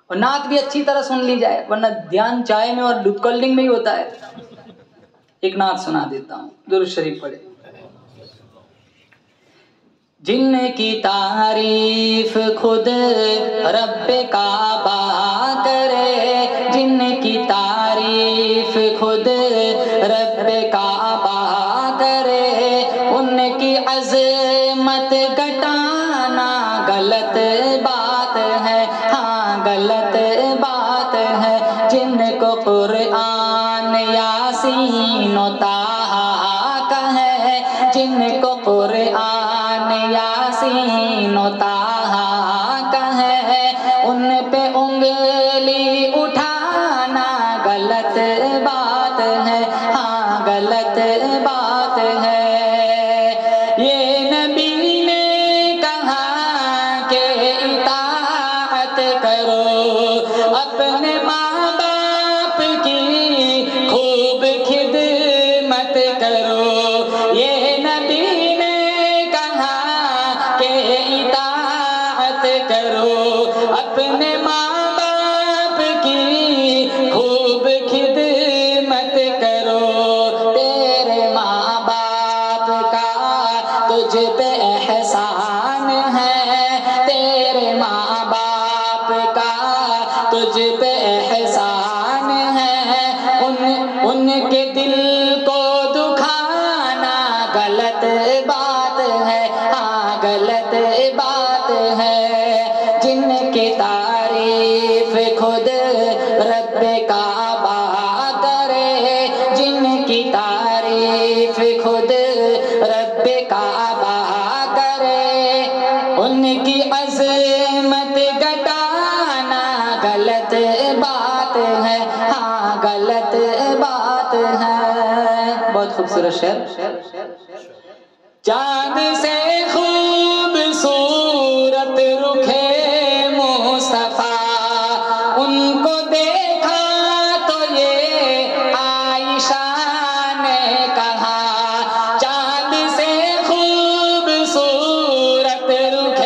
اور نعت بھی اچھی طرح سن لی جائے، ورنہ دھیان چائے میں اور دودھ کولڈ ڈرنک میں ہی ہوتا ہے۔ ایک نعت سنا دیتا ہوں، درود شریف پڑھے۔ جن کی تعریف خود رب کعبہ کرے، جن کی تعریف خود رب کعبہ کرے، ان کی عظمت گھٹانا غلط بات ہے، ہاں غلط بات ہے۔ جن کو قرآن یاسین و طٰہٰ کا ہے، جن کو قرآن یاسین و طٰہٰ کا ہے، ان پہ انگلی اٹھانا غلط بات ہے، ہاں غلط بات ہے۔ یہ نبی نے کہا کہ اطاعت کرو، اپنے ماں باپ کی خوب خدمت کرو۔ یہ نبی نے کہا کہ اطاعت کرو، اپنے ماں باپ کی خوب خدمت کرو۔ تیرے ماں باپ کا تجھ پہ احسان ہے، تیرے ماں باپ کا تجھ پہ احسان ہے، ان کے دل کو دکھانا غلط بات ہے، ہاں غلط بات ہے۔ جن کی تعریف خود رب کعبہ کرے، جن کی تعریف خود رب کعبہ کرے، ان کی عظمت گھٹانا غلط بات ہے، ہاں غلط بات ہے۔ بہت خوبصورت شعر۔ چاند سے خوبصورت رخ مصطفیٰ، ان کو دیکھا تو یہ عائشہ نے کہا، چاند سے خوبصورت رخ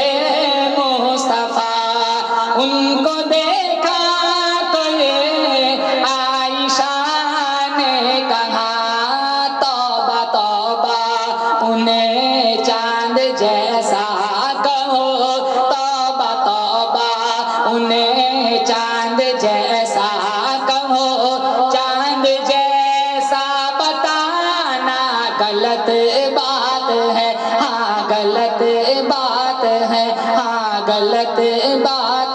مصطفیٰ، ان کو دیکھا تو یہ عائشہ نے کہا، توبہ توبہ انہیں چاند جیسا کہو، توبہ توبہ انہیں چاند جیسا کہو، چاند جیسا بتانا غلط بات ہے، ہاں غلط بات ہے، ہاں غلط بات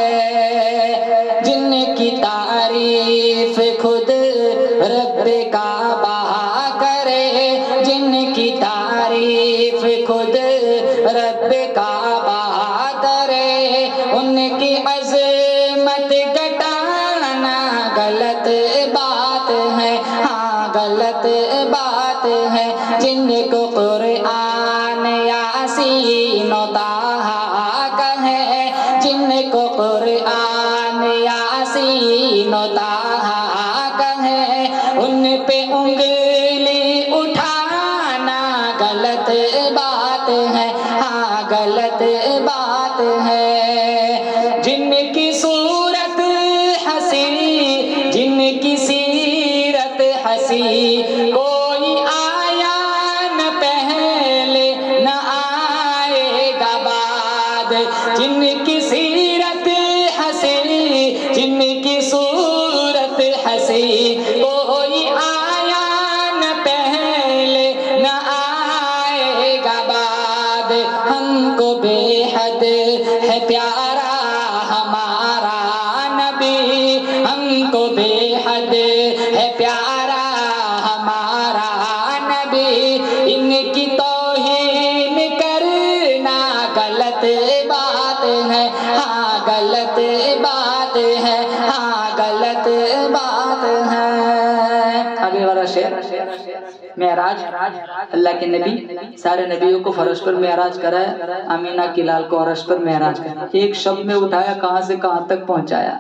ہے۔ جن کی تعریف خود رب کعبہ کرے، جن کی تعریف خود رب کعبہ کرے، ان کی عظمت گھٹانا غلط بات ہے، ہاں غلط بات ہے۔ جن کو قرآن یاسین و طٰہٰ کا ہے، جن کو قرآن یاسین و طٰہٰ کا ہے، ان پہ انگلی اٹھانا غلط بات ہے، ہاں غلط بات ہے۔ جن کی صورت حسی، جن کی سیرت حسی، کوئی آیا نہ پہلے نہ آئے گا بعد، جن کی سیرت حسی، جن کی صورت حسی، کوئی آیا نہ پہلے نہ آئے گا بعد۔ ہم کو بے حد ہے پیارا ہمارا نبی، ہم کو بے حد ہے پیارا ہمارا نبی، ان کی توہین کرنا غلط بات ہے، ہاں غلط بات ہے، ہاں غلط بات ہے۔ آگے والا شعر، معراج، اللہ کے نبی سارے نبیوں کو فرش پر معراج کرائے، آمینہ کی لال کو عرش پر معراج کرائے، ایک شب میں اٹھایا، کہاں سے کہاں تک پہنچایا،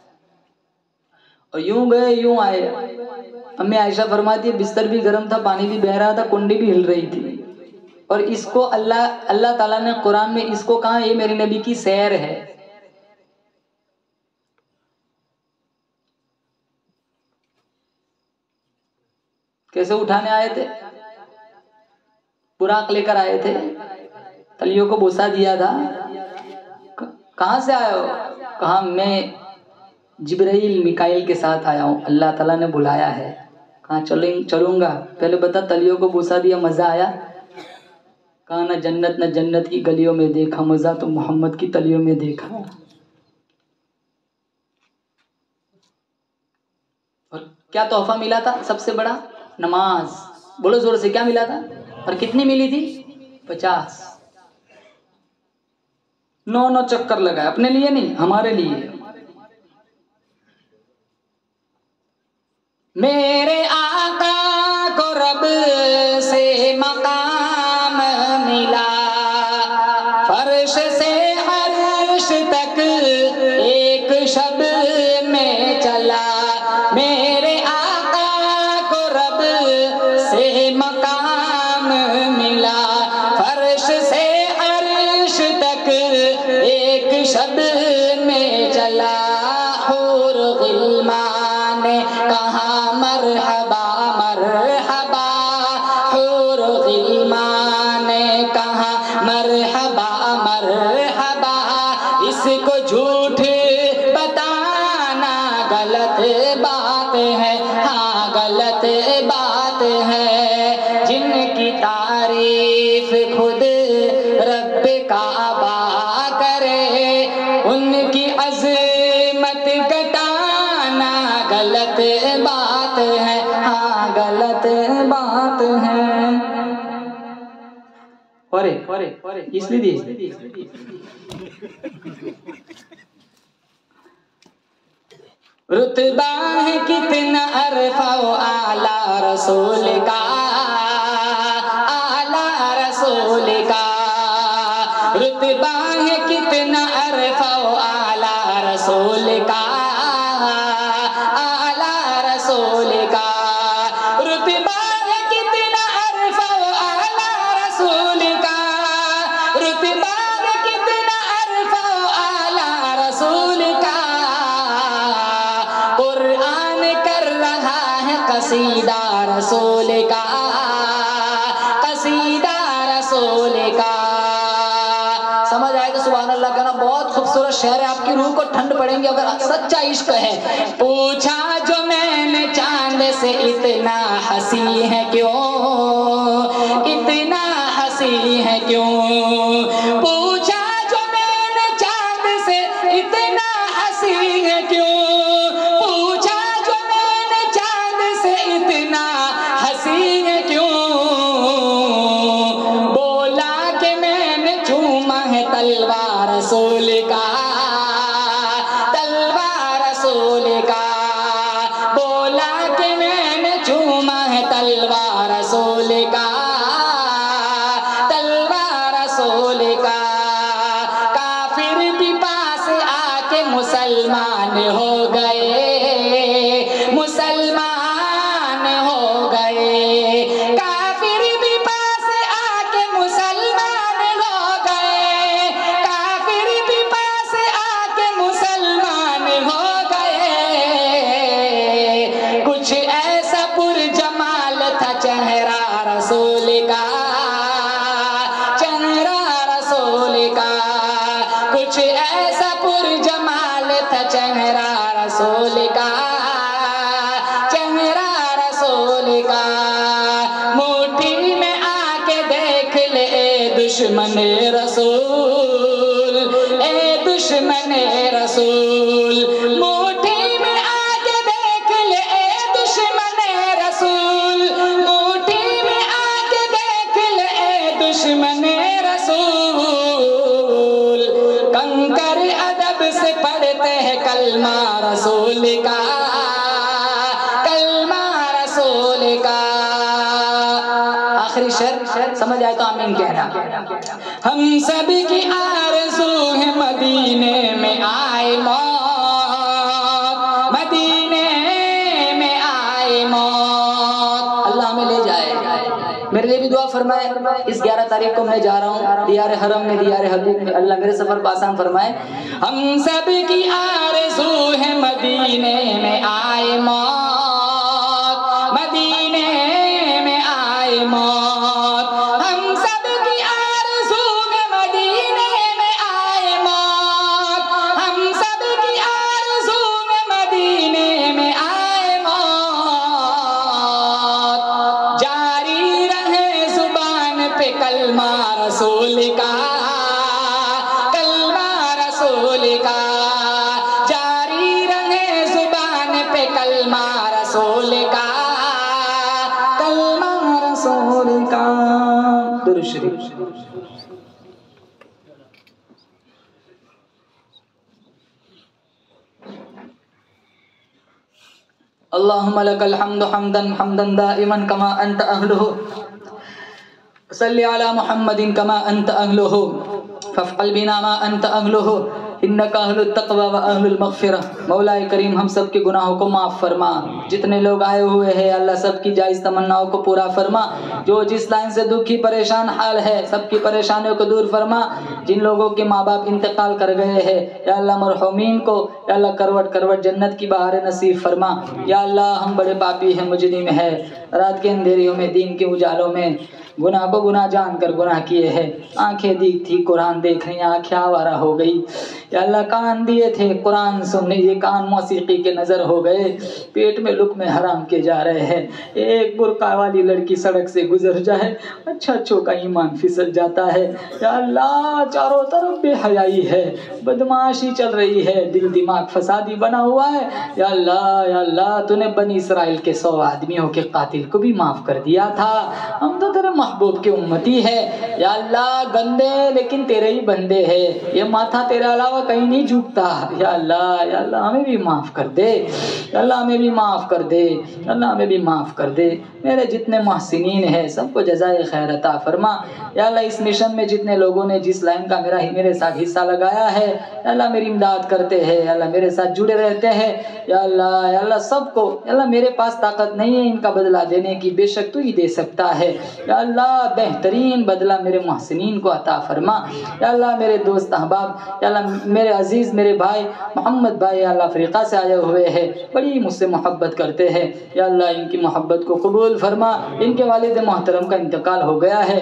اور یوں گئے یوں آئے۔ امی عائشہ فرماتی ہے بستر بھی گرم تھا، پانی بھی بہ رہا تھا، کنڈی بھی ہل رہی تھی، اور اس کو اللہ تعالیٰ نے قرآن میں اس کو کہا یہ میرے نبی کی سیر ہے۔ کیسے اٹھانے آئے تھے؟ براق لے کر آئے تھے، تلیوں کو بوسا دیا تھا. کہاں سے آئے ہو؟ کہا میں جبرائیل میکائیل کے ساتھ آیا ہوں، اللہ تعالیٰ نے بلایا ہے. کہاں چلوں گا، پہلے بتا تلیوں کو بوسا دیا، مزہ آیا؟ کہا نہ جنت کی گلیوں میں دیکھا مزہ، تو محمد کی تلیوں میں دیکھا. اور کیا تحفہ ملا تھا سب سے بڑا؟ نماز. بولو زور سے، کیا ملا تھا؟ اور کتنی ملی تھی؟ 50. 9 چکر لگائے، اپنے لیے نہیں، ہمارے لیے. میرے آقا کو رب سے مقام ملا، فرش سے عرش تک ایک شب میں چلا. میرے آقا کو رب سے مقام ملا، فرش سے عرش تک ایک شب میں چلا. حور غلمان نے کہا مرحبا مرحبا، حور غلمان نے کہا مرحبا مرحبا. اس کو جھوٹ بتانا غلط بات ہے، ہاں غلط بات ہے. جن کی تعریف خود رب کعبہ کرے، ان کی عظمت گٹانا غلط بات ہے، ہاں غلط بات ہے. اور اس لیے رتبہ ہے کتنا عرفہ و اعلیٰ رسول کا، اعلیٰ رسول کا. رتبہ ہے کتنا عرفہ و اعلیٰ رسول کا، اعلیٰ رسول کا. رتبہ ہے کتنا عرفہ و اعلیٰ رسول کا، رتبہ ہے کتنا عرفہ و اعلیٰ رسول کا. قرآن کر رہا ہے قصیدہ رسول کا، قصیدہ رسول کا. سمجھ آئے تو سبحان اللہ کہنا. بہت خوبصورت شعر ہے، آپ کی روح کو ٹھنڈ پڑیں گے اگر سچا عشق ہے. پوچھا جو میں نے چاند سے اتنا ہنسی ہے کیوں، اتنا ہنسی ہے کیوں. پوچھا جو میں نے چاند سے اتنا ہنسی ہے کیوں، پوچھا جو میں نے چاند سے اتنا ہنسی ہے کیوں. بولا کہ میں نے چوما ہے تلوار رسول کا، تلوار رسول کا. بولا کہ میں نے چوما ہے تلوار رسول کا، تلوار رسول کا. کافر بھی پاس آ کے مسلمان ہو گئے، مسلمان ہو گئے. کافر بھی پاس آ کے مسلمان ہو گئے، کافر بھی پاس آ کے مسلمان ہو گئے. کچھ ایسا پر جمال تھا چہرہ رسول کا، چہرہ رسول کا. کچھ ایسا پر جمال تھا چہرہ رسول کا، چہرہ رسول کا. مٹھی میں آ کے دیکھ لے اے دشمن رسول، اے دشمن رسول. مٹھی میں آ کے دیکھ لے اے دشمن رسول، مٹھی میں آ کے دیکھ لے اے دشمن رسول. کنکر ادب سے پڑھتے ہیں کلمہ رسول کا، کلمہ رسول کا. آخری شعر سمجھ آئے تو آمین کہنا. ہم سب کی آرزو ہے مدینے میں آئے موت، مدینے میں آئے موت. اللہ ہمیں لے جائے. میرے لیے بھی دعا فرمائے. اس 11 تاریخ کو میں جا رہا ہوں دیار حرم میں، دیار حبیب میں. اللہ میرے سفر کو آسان فرمائے. ہم سب کی آرزو ہے مدینے میں آئے موت، مدینے شریف۔ اللہم لک الحمد حمدا حمدا دائما کما انت اہلہ صلی علی محمد کما انت اہلہ فافعل بنا ما انت اہلہ انک اہل التقوی و اہل المغفرہ۔ مولا کریم ہم سب کے گناہوں کو معاف فرما، جتنے لوگ آئے ہوئے ہیں اللہ سب کی جائز تمناؤں کو پورا فرما، جو جس لائن سے دکھی پریشان حال ہے سب کی پریشانیوں کو دور فرما، جن لوگوں کے ماں باپ انتقال کر گئے ہیں یا اللہ مرحومین کو یا اللہ کروٹ کروٹ جنت کی بہار نصیب فرما۔ یا اللہ ہم بڑے پاپی ہیں، مجرم ہیں، رات کے اندھیریوں میں دین کے اجالوں میں گناہ کو گناہ جان کر گناہ کیے ہیں، آنکھیں دی تھی قرآن دیکھ رہی آنکھیں آوارہ ہو گئی، یا اللہ کان دیے تھے قرآن سننے یہ کان موسیقی کے نظر ہو گئے، پیٹ میں لقمے حرام کے جا رہے ہیں، ایک برقع والی لڑکی سڑک سے گزر جائے اچھوں کا ایمان پھسل جاتا ہے، یا اللہ چاروں طرف بے حیائی ہے، بدمعاشی چل رہی ہے، دل دماغ فسادی بنا ہوا ہے، یا اللہ تو نے بنی اسرائیل کے 100 آدمیوں کے قاتل کو بھی معاف کر دیا تھا، ہم تو تیرے محبوب کے امتی ہے، یا اللہ گندے لیکن تیرے ہی بندے ہیں، یہ ماتھا تیرے علاوہ کہیں نہیں جھکتا، یا اللہ ہمیں بھی معاف کر دے، یا اللہ ہمیں بھی معاف کر دے، یا اللہ ہمیں بھی معاف کر دے، میرے جتنے محسنین ہیں سب کو جزائے خیر عطا فرما، یا اللہ اس مشن میں جتنے لوگوں نے جس لائن کا میرے ساتھ حصہ لگایا ہے یا اللہ میری امداد کرتے ہیں، یا اللہ میرے ساتھ جڑے رہتے ہیں، یا اللہ سب کو، یا اللہ میرے پاس طاقت نہیں ہے ان کا بدلہ دینے کی، بے شک تو ہی دے سکتا ہے، یا اللہ بہترین بدلہ میرے محسنین کو عطا فرما، یا اللہ میرے دوست احباب، یا اللہ میرے عزیز میرے بھائی محمد بھائی یا اللہ افریقہ سے آئے ہوئے ہیں، بڑی مجھ سے محبت کرتے ہیں، یا اللہ ان کی محبت کو قبول فرما، ان کے والد محترم کا انتقال ہو گیا ہے،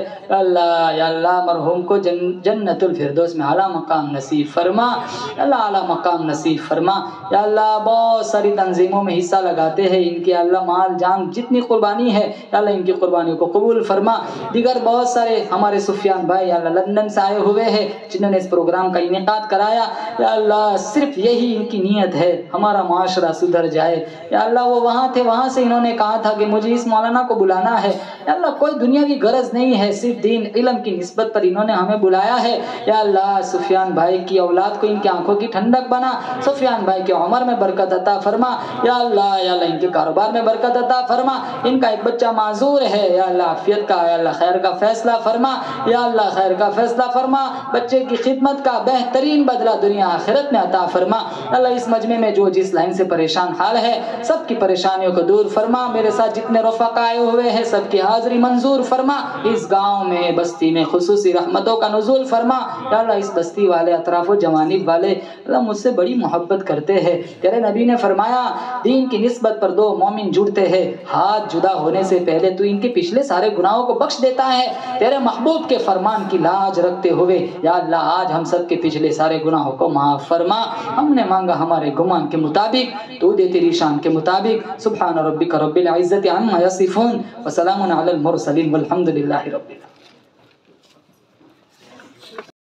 یا اللہ مرحوم کو جنت الفردوس میں اعلیٰ مقام نصیب فرما، یا اللہ اعلیٰ مقام نصیب فرما، یا اللہ بہت ساری تنظیموں میں حصہ لگاتے ہیں، ان کی اللہ مال جان جتنی قربانی ہے یا اللہ ان کی قربانیوں کو قبول فرما، دیگر بہت سارے ہمارے سفیان بھائی یا اللہ لندن سے آئے ہوئے ہیں جنہوں نے اس پروگرام کا انعقاد کرایا، یا اللہ صرف یہی ان کی نیت ہے ہمارا معاشرہ سدھر جائے، یا اللہ وہ وہاں تھے، وہاں سے انہوں نے کہا تھا کہ مجھے اس مولانا کو بلانا ہے، یا اللہ کوئی دنیاوی غرض نہیں ہے، صرف دین علم کی نسبت پر انہوں نے ہمیں بلایا ہے، یا اللہ سفیان بھائی کی اولاد کو ان کی آنکھوں کی ٹھنڈک بنا، سفیان بھائی کی عمر میں برکت عطا فرما، یا اللہ ان کے کاروبار میں برکت عطا فرما، ان کا ایک بچہ معذور ہے، یا اللہ عافیت کا، یا اللہ خیر کا فیصلہ فرما، یا اللہ خیر کا فیصلہ فرما، بچے کی خدمت کا بہترین بدلہ دنیا آخرت میں عطا فرما، اللہ اس مجمع میں جو جس لائن سے پریشان حال ہے سب کی پریشانیوں کو دور فرما، میرے ساتھ جتنے رفقا آئے ہوئے ہیں سب کی حاضری منظور فرما، اس گاؤں میں بستی میں خصوصی رحمتوں کا نزول فرما، یا اللہ اس بستی والے اطراف و جوانب والے اللہ مجھ سے بڑی محبت کرتے ہیں، تیرے نبی نے فرمایا دین کی نسبت پر دو مومن جڑتے ہیں، ہاتھ جدا ہونے سے پہلے تو ان کے پچھلے سارے گناہوں کو بخش دیتا ہے، تیرے محبوب کے فرمان کی لاج رکھتے ہوئے یا اللہ آج ہم سب کے پچھلے سارے گناہوں کو معاف فرما، ہم نے مانگا ہمارے گمان کے مطابق، تو دے تیری شان کے مطابق، سبحان ربک رب العزت عما یصفون وسلام علی المرسلین والحمد للہ رب العالمین۔